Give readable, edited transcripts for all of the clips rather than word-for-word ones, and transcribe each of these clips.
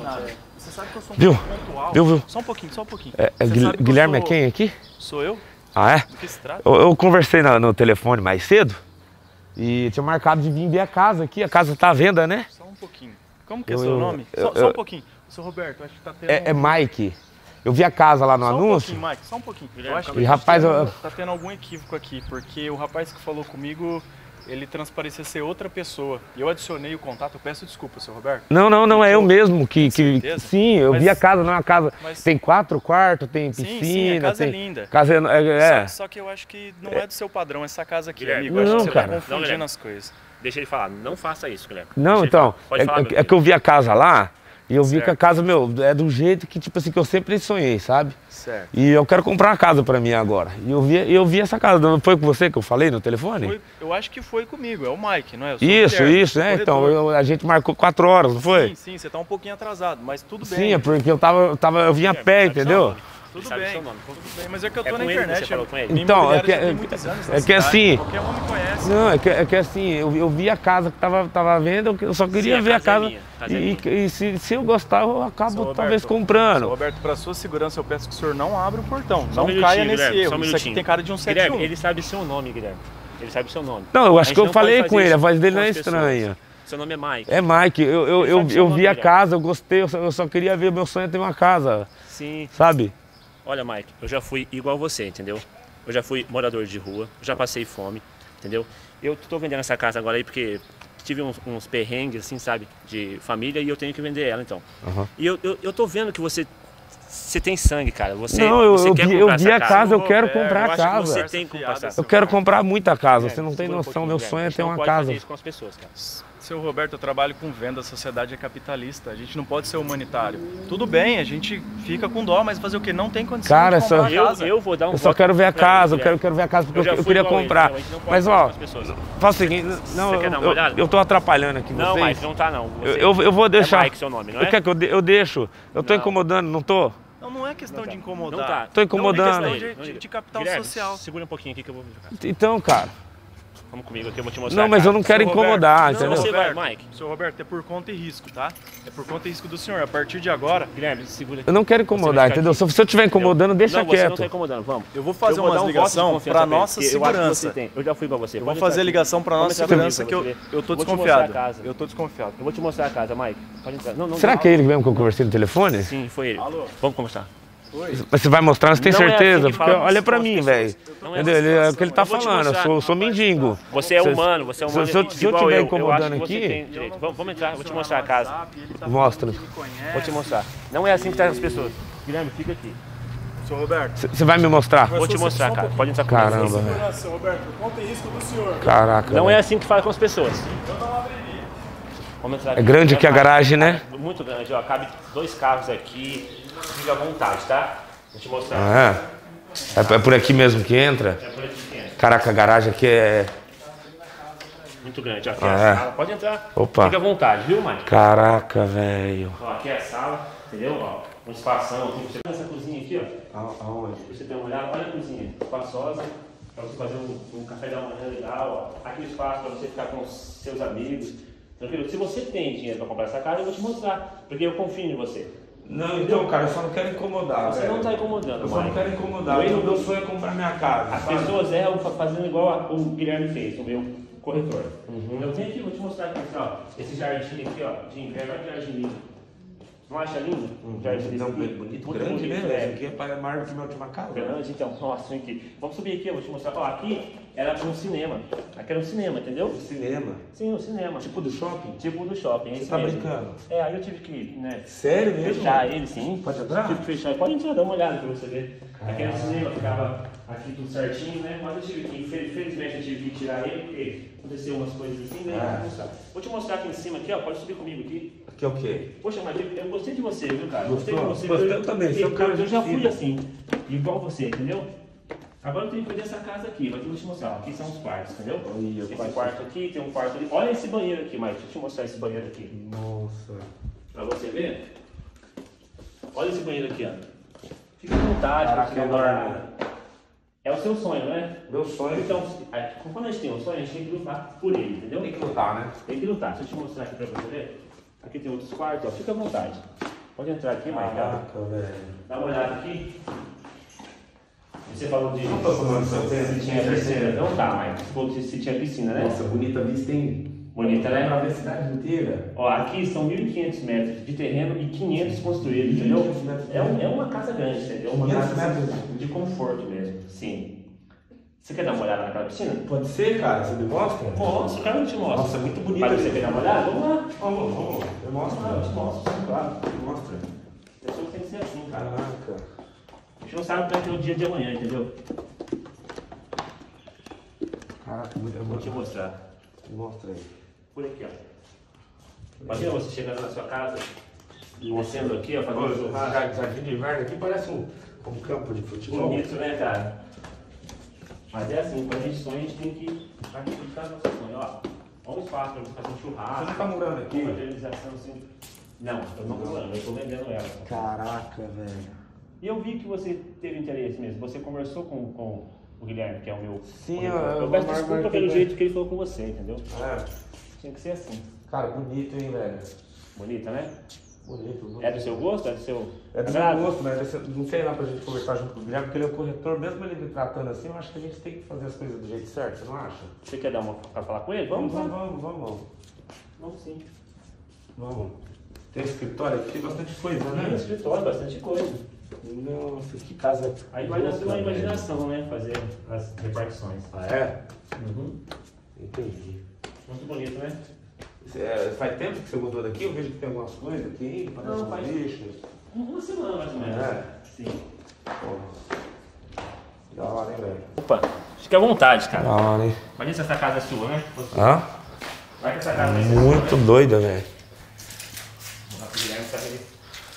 nada. Você sabe que eu sou um Viu? pouco pontual. Viu? Só um pouquinho, só um pouquinho. Guilherme é quem aqui? Sou eu? Ah, é? Do que se trata? Eu conversei no telefone mais cedo e tinha marcado de vir ver a casa aqui. A casa tá à venda, né? Só um pouquinho. Como que é seu nome? Só um pouquinho. Seu Roberto, acho que tá tendo... É Mike. Eu vi a casa lá no anúncio. Só um pouquinho, Mike, só um pouquinho. Eu acho E que rapaz, tá tendo algum equívoco aqui, porque o rapaz que falou comigo, ele transparecia ser outra pessoa. E eu adicionei o contato, eu peço desculpa, seu Roberto. Não, é eu mesmo que sim, eu Mas- vi a casa, não é uma casa. mas- Tem 4 quartos, tem piscina, Sim, a casa tem é linda. Casa é. Só que eu acho que não é do seu padrão essa casa aqui, Guilherme, amigo. Eu acho não, que você cara. tá confundindo Guilherme. as coisas. Deixa ele falar, não faça isso, Guilherme. Não, Deixa ele então, falar. Pode falar, meu é que eu vi a casa lá e eu vi Certo. que a casa, é do jeito que, tipo assim, que eu sempre sonhei, sabe? Certo. E eu quero comprar uma casa pra mim agora. E eu vi essa casa, não foi com você que eu falei no telefone? Eu acho que foi comigo, é o Mike, não é? Eu sou o Isso, Guilherme, né? Então, corretor. a gente marcou 4 horas, não foi? Sim, você tá um pouquinho atrasado, mas tudo bem. Sim, é porque eu vinha a pé, sabe seu entendeu? nome? Tudo Sabe bem, seu nome. tudo bem, mas é que eu É tô na com ele que internet. você falou com ele? minha Então, imobiliária é que- já tem muitos anos na é que cidade, assim- qualquer um me conhece. Não, é que assim, eu vi a casa que tava à venda, eu só queria Sim, a ver a casa é casa. minha, a casa é E se eu gostar, eu acabo Seu talvez Roberto, comprando. Seu Roberto, para sua segurança, eu peço que o senhor não abra o portão. Só um Não minutinho, caia nesse Guilherme, só um erro. Isso aqui minutinho. tem cara de um 71. Guilherme, ele sabe seu nome, Guilherme. Ele sabe seu nome. Não, eu A acho gente que eu não pode falei fazer com ele, a isso voz dele com não é as pessoas. estranha. Seu nome é Mike. É Mike, sabe seu eu nome, vi a Guilherme. casa, eu gostei, eu só queria ver, meu sonho é ter uma casa, Sim. sabe? Olha, Mike, eu já fui igual você, entendeu? Eu já fui morador de rua, já passei fome, entendeu? Eu tô vendendo essa casa agora aí porque tive uns perrengues, assim, sabe? De família e eu tenho que vender ela, então. Uhum. E eu tô vendo que você tem sangue, cara. Você, Não, você quer eu comprar vi essa a casa, eu quero Roberto, comprar eu a acho que casa. você tem que comprar essa casa. Eu quero comprar muita casa, você Guilherme, não tem segura um noção, pouquinho, meu Guilherme. sonho A é gente ter não uma pode casa. fazer isso com as pessoas, cara. Seu Roberto, eu trabalho com venda, a sociedade é capitalista. A gente não pode ser humanitário. Tudo bem, a gente fica com dó, mas fazer o quê? Não tem condição Cara, de comprar só- a casa. Eu vou dar um Eu só voto quero ver a pra ele, casa, eu Guilherme. quero ver a casa porque já eu fui queria igual ele, comprar. então a gente não pode Mas fazer ó, com as pessoas. faz o seguinte, não, Você quer dar uma olhada? eu tô atrapalhando aqui Não, vocês. Mike, não tá não. Você- Eu vou deixar. É Mike seu nome, não é? Eu quero que eu deixo. Eu tô Não. incomodando, não tô? Não, não é questão de incomodar. Não tá. Tô incomodando. Não é Não questão liga. de capital Guilherme, social. segura um pouquinho aqui que eu vou... Então, cara. Vamos comigo aqui, eu vou te mostrar. Não, mas cara. eu não quero Seu Roberto, incomodar, não, entendeu? Você vai, Roberto, Mike. Seu Roberto, é por conta e risco, tá? É por conta e risco do senhor. A partir de agora, Guilherme, segura aqui. Eu não quero Você vai incomodar, ficar entendeu? aqui. Se eu estiver incomodando, deixa Não, você não quieto. tá incomodando, vamos. eu vou fazer vou dar umas um voto de ligação confiança para pra ele, nossa porque eu acho que segurança. você tem. Eu já fui igual você. Eu vou Pode fazer entrar ligação aqui. para nossa Vamos entrar comigo, segurança que eu tô vou te mostrar desconfiado. a casa. Eu tô desconfiado. Eu vou te mostrar a casa, Mike. Pode entrar. Não, Será que é ele mesmo que eu conversei no telefone? Sim, foi ele. Alô? Vamos conversar. Mas você vai mostrar, você tem Não é assim certeza? que Porque fala olha com pra as mim, pessoas. velho. Não é Entendeu? assim. É o que ele tá Eu vou te falando, mostrar. eu sou mendigo. Você é humano, você é humano. se eu igual tiver eu incomodando acho que você aqui- tem direito. Vamos entrar, vou te mostrar a casa. Mostra. Vou te mostrar. Não é assim que tá as pessoas. Guilherme, fica aqui. Seu Roberto. Você vai me mostrar? Vou te mostrar, cara. Pode entrar comigo. Caramba, velho. Seu Roberto, por conta e risco do senhor. Caraca. Não é velho. assim que fala com as pessoas. Vamos entrar É grande aqui a garagem, né? Muito grande, ó. Cabe 2 carros aqui. Fica à vontade, tá? Vou te mostrar. Ah, é por aqui mesmo que entra? É por aqui que entra. Caraca, a garagem aqui é... Muito grande. Ó, aqui é Ah, a é? sala. Pode entrar. Opa. Fica à vontade, viu, Mike? Caraca, velho. Ó, aqui é a sala, entendeu? Ó, um espação aqui. Você tem essa cozinha aqui, ó. Aonde? Você tem uma olhada, olha a cozinha. Espaçosa. Pra você fazer um café da manhã legal, ó. Aqui o espaço pra você ficar com os seus amigos. Tranquilo? Se você tem dinheiro pra comprar essa casa, eu vou te mostrar. Porque eu confio em você. Não, então, cara, eu só não quero incomodar, Você não tá incomodando, Eu só não Mike. quero incomodar. Eu- Meu sonho é comprar minha casa. As sabe? pessoas erram fazendo igual o Guilherme fez, o meu corretor. Eu tenho aqui, vou te mostrar aqui, ó. Esse jardim aqui, ó, de inverno, olha que jardim lindo. Não acha lindo? Jardim desse Então, aqui? bonito, Muito grande, né, bonito, velho? Aqui é maior que minha última casa. Grande, então, nossa, aqui. Vamos subir aqui, eu vou te mostrar. Ó, aqui era um cinema. Aqui era um cinema, entendeu? Cinema. Sim, um cinema. Tipo do shopping? Tipo do shopping, é Você esse tá mesmo. brincando? É, aí eu tive que, né, Sério mesmo? fechar ele, sim. Pode entrar? Tive que fechar. Pode entrar, dá uma olhada pra você ver. Aqui era o cinema, ficava aqui tudo certinho, né? Mas eu tive que, infelizmente, eu tive que tirar ele, porque aconteceu umas coisas assim, né? Vou te mostrar aqui em cima, aqui, ó. Pode subir comigo aqui. Aqui é o quê? Poxa, mas eu gostei de você, viu, cara? Gostei de Gostou? você. Gostei também, você é um cara Eu já fui divertido. assim, igual você, entendeu? Agora eu tenho que ver essa casa aqui, mas eu vou te mostrar. Aqui são os quartos, entendeu? Olha, Esse quarto aqui, tem um quarto ali. Olha esse banheiro aqui, Mike. Deixa eu te mostrar esse banheiro aqui. Nossa. Pra você ver. Olha esse banheiro aqui, ó. Fica à vontade, Caraca, pra você dar uma olhada. É o seu sonho, né? Meu sonho. Então, quando a gente tem um sonho, a gente tem que lutar por ele, entendeu? Tem que lutar, né? Tem que lutar. Deixa eu te mostrar aqui pra você ver. Aqui tem outros quartos, ó. Fica à vontade. Pode entrar aqui, Marcelo. Caraca, velho. Dá uma olhada aqui. Você falou de se tinha piscina. Não tá, Mike. Você falou se tinha piscina, né? Nossa, bonita vista, hein? Bonita, né? Pra ver a cidade inteira. Ó, aqui são 1.500 metros de terreno e 500 construídos, entendeu? É uma casa grande, entendeu? Uma 500 casa metros? de conforto mesmo, sim. Você quer dar uma olhada naquela piscina? Pode ser, cara? Você me mostra? Posso, cara, eu te mostro. Nossa, é muito bonita. Mas você quer dar uma olhada? Vamos lá. Vamos. Eu mostro. Eu te mostro, sim, claro. Mostra. A pessoa tem que ser assim, cara. Caraca. A gente não sabe como é que é o dia de amanhã, entendeu? Caraca, muito Vou te mostrar. Mostra aí. Por aqui, ó. Imagina você chegando na sua casa, descendo aqui, ó, fazendo churrasco. Jardim de inverno aqui parece um campo de futebol. Bonito, né, cara? Mas é assim, quando a gente sonha, a gente tem que acreditar no nosso sonho. Ó, olha um espaço para fazer um churrasco. Você não tá morando aqui? Uma realização assim. Não, eu não tô morando, eu tô vendendo ela. Caraca, velho. E eu vi que você teve interesse mesmo. Você conversou com o Guilherme, que é o meu. Sim, eu peço desculpa pelo jeito que ele falou com você, entendeu? É. Tinha que ser assim. Cara, bonito, hein, velho? Bonita, né? Bonito. É do seu gosto? É do seu. É do agrado? meu gosto, mas não sei lá pra gente conversar junto com o Guilherme, porque ele é o corretor, mesmo ele me tratando assim, eu acho que a gente tem que fazer as coisas do jeito certo, você não acha? Você quer dar uma pra falar com ele? Vamos. Vamos sim. Vamos. Tem escritório aqui, tem bastante coisa, né? Tem escritório, bastante coisa. Nossa, que casa. Aí vai da sua imaginação, né? Fazer as repartições. Ah, é? Uhum. Entendi. Muito bonito, né? Faz tempo que você mudou daqui? Eu vejo que tem algumas coisas aqui, parece Não, faz- bicho. Uma semana mais ou menos. É. Sim. Pô. Da hora, hein, velho? Opa, fica à vontade, cara. Da hora, hein? Imagina se essa casa é sua, né? Hã? Vai que essa casa vai ser Muito sua, né? doida, velho. O Guilherme tá ali.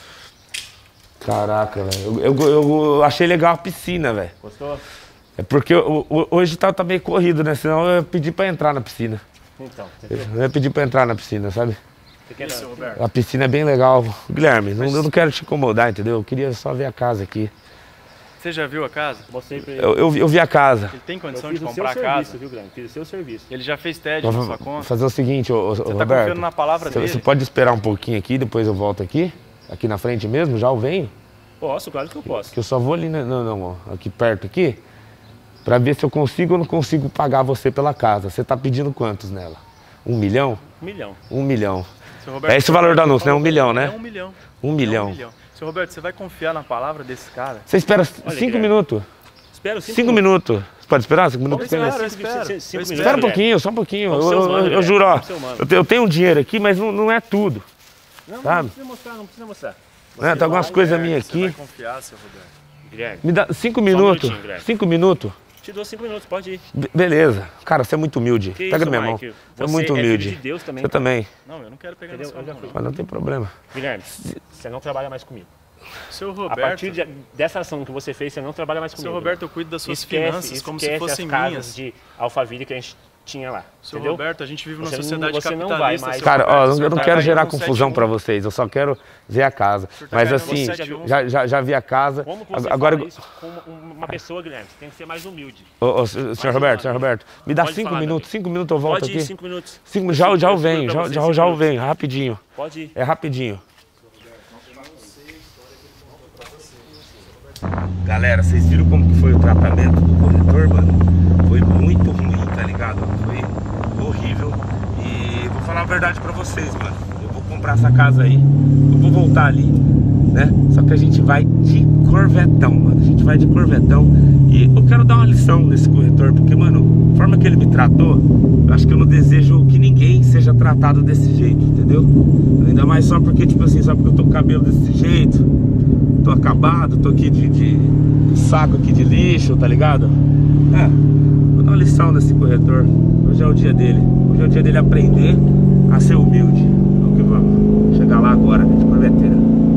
Caraca, velho. Eu achei legal a piscina, velho. Gostou? É porque hoje tá meio corrido, né? Senão eu ia pedir pra entrar na piscina. Então, Eu ia pedir pra entrar na piscina, sabe? você quer Isso, Roberto. A piscina é bem legal. Guilherme, eu não quero te incomodar, entendeu? Eu queria só ver a casa aqui. Você já viu a casa? Mostrei pra ele. Eu vi a casa. Ele tem Eu condição fiz de o seu comprar a serviço, casa? viu, Guilherme? Fiz o seu serviço. Ele já fez TED na sua Vou conta? fazer o seguinte, Você tá Roberto. confiando na palavra dele? Você pode esperar um pouquinho aqui, depois eu volto aqui. Aqui na frente mesmo, já eu venho. Posso, claro que eu posso. Que eu só vou ali, aqui perto aqui, pra ver se eu consigo ou não consigo pagar você pela casa. Você tá pedindo quantos nela? 1 milhão? 1 milhão. 1 milhão. Seu Roberto, É esse o valor do anúncio, né? 1 milhão, né? É 1 milhão. 1 milhão. Seu Roberto, você vai confiar na palavra desse cara? Você espera 5 Guilherme. minutos. Espero 5 minutos. Você pode esperar 5 minutos? Vamos Espera. esperar. Eu espero. Espera um pouquinho, só um pouquinho. Vamos ser humano, Eu juro, ó. vamos ser humano. Eu tenho um dinheiro aqui, mas não é tudo. Não, Sabe? não precisa mostrar, não precisa mostrar. Né? Tem algumas coisas minhas Você vai aqui. confiar, seu Roberto. Guilherme, Me dá 5 minutos. minutinho, Guilherme. 5 minutos. te dou 5 minutos, pode ir. Beleza. Cara, você é muito humilde. Que Pega isso, na minha mão. Mike? Você é Você muito é filho humilde. de Deus também, Você cara. também. Não, eu não quero pegar Entendeu? nessa mão, não. Mas não tem problema. Guilherme, você não trabalha mais comigo. Seu A Roberto, partir dessa ação que você fez, você não trabalha mais comigo. seu Roberto, eu cuido das suas Esquece- finanças como se esquece fossem as casas minhas. de Alphaville que a gente tinha lá. Seu entendeu? Roberto, a gente vive numa Você não- sociedade você não capitalista. vai mais- seu Cara, ó, Roberto, o eu senhor não tá quero caindo gerar com confusão 7-1. pra vocês, eu só quero ver a casa. tá Mas caindo assim, com 7-1. já vi a casa. Como que você Agora, fala isso com uma pessoa, Guilherme? Você tem que ser mais humilde. senhor Roberto, me dá Pode 5 falar, minutos, Davi. 5 minutos eu volto Pode ir, aqui. 5 minutos. Já eu seguro venho, pra você, já 5 eu minutos. venho, rapidinho. Pode ir. É rapidinho. Galera, vocês viram como que foi o tratamento do corretor, mano? Foi muito ruim, tá ligado? Foi horrível. E vou falar a verdade pra vocês, mano. Eu vou comprar essa casa aí, eu vou voltar ali, né? Só que a gente vai de Corvetão, mano. A gente vai de Corvetão. E eu quero dar uma lição nesse corretor, porque, mano, a forma que ele me tratou, eu acho que eu não desejo que ninguém seja tratado desse jeito, entendeu? Ainda mais só porque, tipo assim, só porque eu tô com o cabelo desse jeito, tô acabado, tô aqui de saco aqui de lixo, tá ligado? Vou dar uma lição nesse corretor. Hoje é o dia dele. Hoje é o dia dele aprender a ser humilde. Vamos que vamos. Chegar lá agora, de corveteira.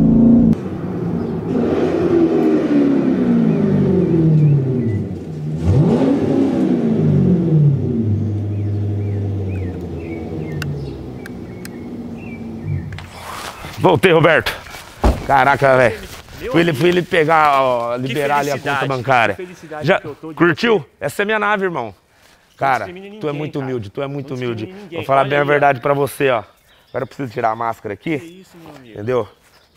Voltei, Roberto. Caraca, velho. Fui ele pegar, ó, liberar ali a conta bancária. que felicidade Já que eu tô de curtiu? você. Essa é minha nave, irmão. Cara, discrimina tu é ninguém, muito cara. humilde, tu é muito Não humilde. discrimina ninguém. Vou falar Olha bem a aí, ó. verdade pra você, ó. Agora eu preciso tirar a máscara Que aqui, isso, meu amigo. entendeu?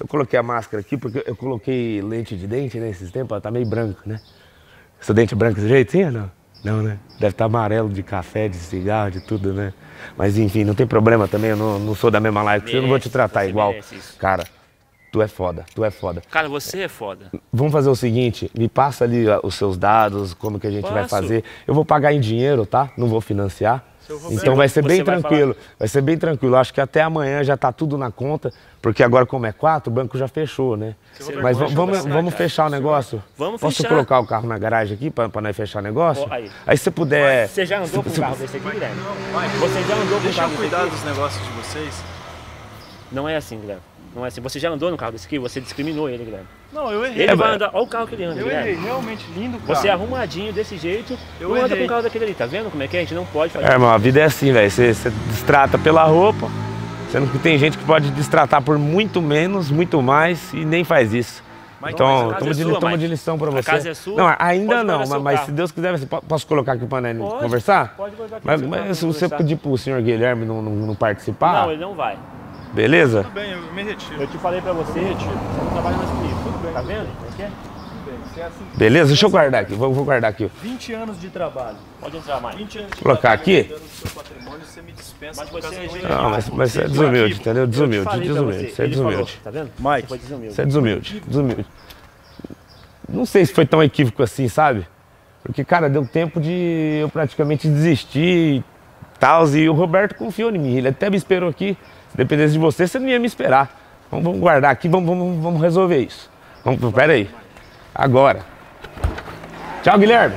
Eu coloquei a máscara aqui porque eu coloquei lente de dente, né, esses tempos, ela tá meio branca, né? Seu dente é branco desse jeito, sim ou não? Não, né? Deve estar amarelo de café, de cigarro, de tudo, né? Mas enfim, não tem problema também, eu não sou da mesma live que você, eu não vou te tratar igual. Cara, tu é foda, tu é foda. Cara, você é foda. Vamos fazer o seguinte, me passa ali os seus dados, como que a gente vai fazer. Eu vou pagar em dinheiro, tá? Não vou financiar. Então vai ser bem tranquilo, vai ser bem tranquilo. Acho que até amanhã já tá tudo na conta, porque agora como é 4, o banco já fechou, né? Mas vamos fechar o negócio? Vamos fechar. Posso colocar o carro na garagem aqui para nós fechar o negócio? Aí se você puder... Você já andou com um carro desse aqui, Guilherme? Você já andou com um carro desse aqui? Deixa eu cuidar dos negócios de vocês. Não é assim, Guilherme. Não é assim. Você já andou no carro desse aqui, você discriminou ele, Guilherme. Não, eu errei. Ele vai andar, olha o carro que ele anda, Guilherme. Eu errei, realmente lindo carro. Você é arrumadinho desse jeito, não anda com o carro daquele ali, tá vendo como é que é? A gente não pode fazer. Irmão, a vida é assim, velho. Você destrata pela roupa, sendo que tem gente que pode destratar por muito menos, muito mais e nem faz isso. Mas então, toma de lição pra você. A casa é sua? Não, ainda não, mas se Deus quiser, posso colocar aqui pra nós conversar? Pode colocar aqui. Mas se você pedir pro senhor Guilherme não participar... Não, ele não vai. Beleza? Tudo bem, eu me retiro. Eu te falei pra você, você não trabalha mais comigo. Tudo bem. Tá vendo? Como é que é? Tudo bem, você é assim. Beleza, deixa eu guardar aqui, vou guardar aqui. 20 anos de trabalho. Pode entrar mais. 20 anos de colocar aqui? Seu patrimônio, você me dispensa. Mas você não, mas você é desumilde, entendeu? Desumilde. Você é desumilde. Tá vendo? Mike, você é desumilde. Não sei se foi tão equívoco assim, sabe? Porque, cara, deu tempo de eu praticamente desistir e tal, e o Roberto confiou em mim, ele até me esperou aqui. Se dependesse de você, você não ia me esperar. Vamos guardar aqui, vamos resolver isso. Pera aí. Agora. Tchau, Guilherme.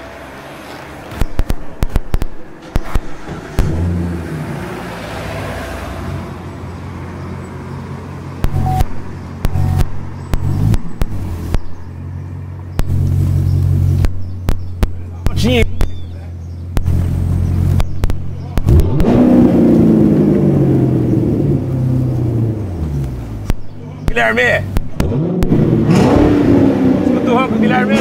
Guilherme! Escuta o ronco, Guilherme!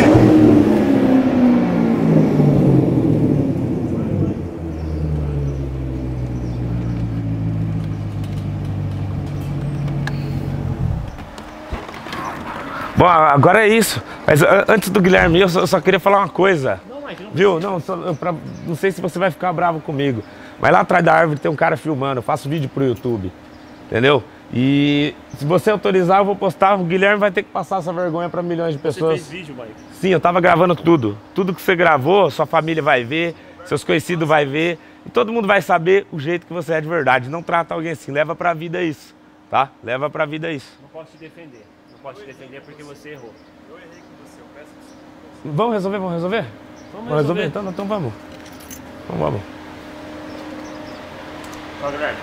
Bom, agora é isso. Mas antes do Guilherme, eu só queria falar uma coisa. Viu? Não sei se você vai ficar bravo comigo. Mas lá atrás da árvore tem um cara filmando. Eu faço vídeo pro YouTube. Entendeu? E se você autorizar, eu vou postar. O Guilherme vai ter que passar essa vergonha para milhões de pessoas. Você fez vídeo, Mike? Sim, eu tava gravando tudo. Tudo que você gravou, sua família vai ver, seus conhecidos vai ver. E todo mundo vai saber o jeito que você é de verdade. Não trata alguém assim. Leva pra vida isso, tá? Leva pra vida isso. Não posso te defender. Não posso te defender porque você errou. Eu errei com você, eu peço desculpa. Vamos resolver? Vamos resolver? Então vamos. Vamos. Ó, Guilherme.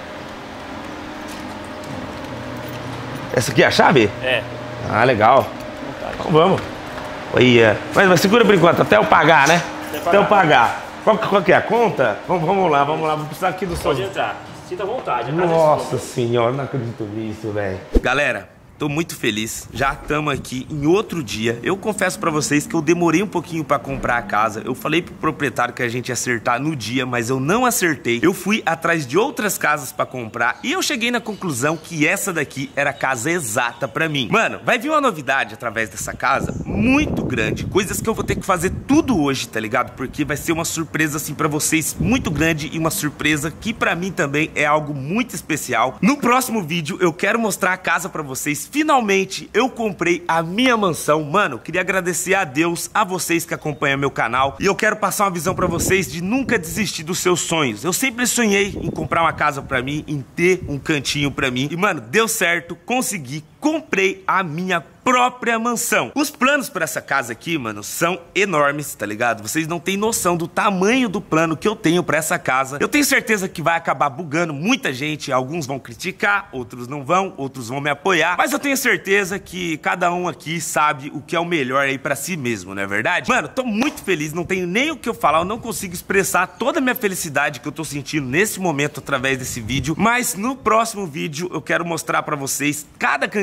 Essa aqui é a chave? É. Ah, legal. Então vamos. Mas segura por enquanto, até eu pagar, né? Até eu pagar. Qual que é a conta? Vamos lá. Vou precisar aqui do seu... Pode entrar. Sinta à vontade. Nossa senhora, não acredito nisso, velho. Galera, tô muito feliz, já estamos aqui em outro dia. Eu confesso pra vocês que eu demorei um pouquinho pra comprar a casa. Eu falei pro proprietário que a gente ia acertar no dia, mas eu não acertei. Eu fui atrás de outras casas pra comprar e eu cheguei na conclusão que essa daqui era a casa exata pra mim. Mano, vai vir uma novidade através dessa casa muito grande, coisas que eu vou ter que fazer tudo hoje, tá ligado? Porque vai ser uma surpresa assim pra vocês muito grande e uma surpresa que pra mim também é algo muito especial. No próximo vídeo eu quero mostrar a casa pra vocês. Finalmente eu comprei a minha mansão. Mano, queria agradecer a Deus, a vocês que acompanham meu canal. E eu quero passar uma visão pra vocês de nunca desistir dos seus sonhos. Eu sempre sonhei em comprar uma casa pra mim, em ter um cantinho pra mim. E mano, deu certo, consegui, comprei a minha própria mansão. Os planos para essa casa aqui, mano, são enormes, tá ligado? Vocês não têm noção do tamanho do plano que eu tenho para essa casa. Eu tenho certeza que vai acabar bugando muita gente. Alguns vão criticar, outros não vão, outros vão me apoiar. Mas eu tenho certeza que cada um aqui sabe o que é o melhor aí para si mesmo, não é verdade? Mano, tô muito feliz, não tenho nem o que eu falar. Eu não consigo expressar toda a minha felicidade que eu tô sentindo nesse momento através desse vídeo. Mas no próximo vídeo eu quero mostrar para vocês cada cantinho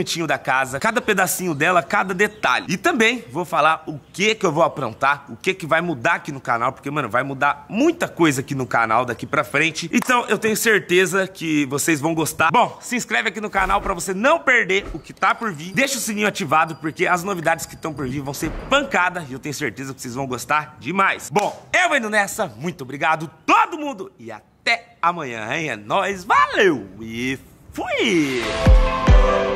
cantinho da casa, cada pedacinho dela, cada detalhe. E também vou falar o que eu vou aprontar, o que vai mudar aqui no canal, porque, mano, vai mudar muita coisa aqui no canal daqui pra frente. Então, eu tenho certeza que vocês vão gostar. Bom, se inscreve aqui no canal pra você não perder o que tá por vir. Deixa o sininho ativado, porque as novidades que estão por vir vão ser pancada e eu tenho certeza que vocês vão gostar demais. Bom, eu indo nessa. Muito obrigado, todo mundo, e até amanhã, hein? É nóis, valeu e fui!